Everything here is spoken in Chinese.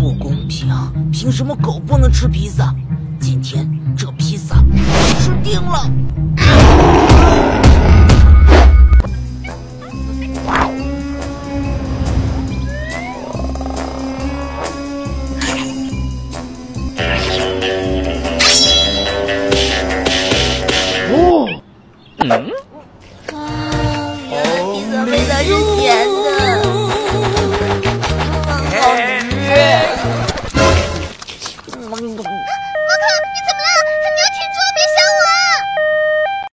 不公平！凭什么狗不能吃披萨？今天这披萨我吃定了！